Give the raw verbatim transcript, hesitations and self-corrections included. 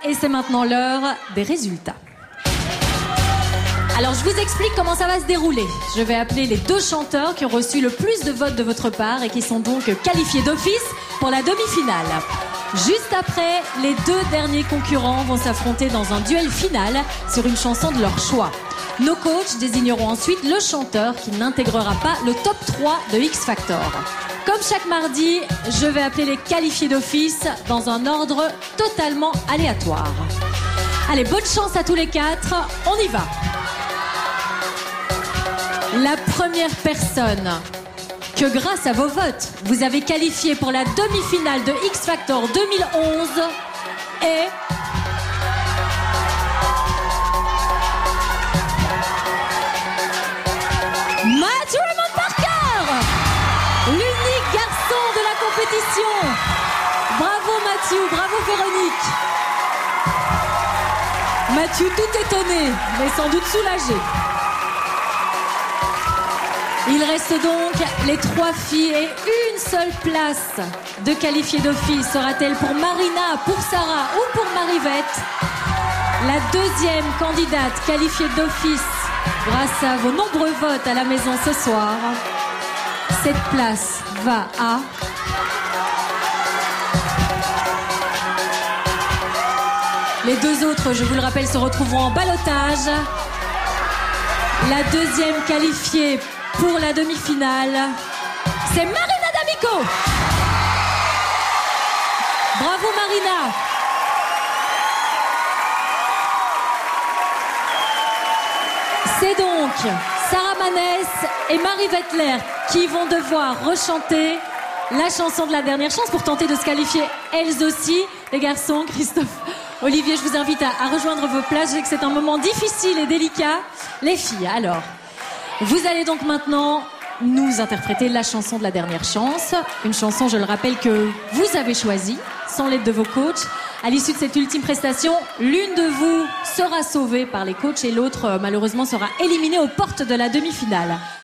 et c'est maintenant l'heure des résultats. Alors, je vous explique comment ça va se dérouler. Je vais appeler les deux chanteurs qui ont reçu le plus de votes de votre part et qui sont donc qualifiés d'office pour la demi-finale. Juste après, les deux derniers concurrents vont s'affronter dans un duel final sur une chanson de leur choix. Nos coachs désigneront ensuite le chanteur qui n'intégrera pas le top trois de X Factor. Comme chaque mardi, je vais appeler les qualifiés d'office dans un ordre totalement aléatoire. Allez, bonne chance à tous les quatre, on y va. La première personne que grâce à vos votes, vous avez qualifié pour la demi-finale de X Factor deux mille onze est... Matthew Raymond Parker, l'unique garçon de la compétition. Bravo Matthew, bravo Véronique. Matthew tout étonné, mais sans doute soulagé. Il reste donc les trois filles et une seule place de qualifiée d'office. Sera-t-elle pour Marina, pour Sarah ou pour Marivette? La deuxième candidate qualifiée d'office grâce à vos nombreux votes à la maison ce soir. Cette place va à... Les deux autres, je vous le rappelle, se retrouveront en ballottage. La deuxième qualifiée pour la demi-finale, c'est Marina D'Amico. Bravo Marina. C'est donc Sarah Manès et Marie Vettler qui vont devoir rechanter la chanson de la dernière chance pour tenter de se qualifier elles aussi. Les garçons, Christophe, Olivier, je vous invite à, à rejoindre vos places. Je sais que c'est un moment difficile et délicat. Les filles, alors, vous allez donc maintenant nous interpréter la chanson de la dernière chance. Une chanson, je le rappelle, que vous avez choisie, sans l'aide de vos coachs. À l'issue de cette ultime prestation, l'une de vous sera sauvée par les coachs et l'autre, malheureusement, sera éliminée aux portes de la demi-finale.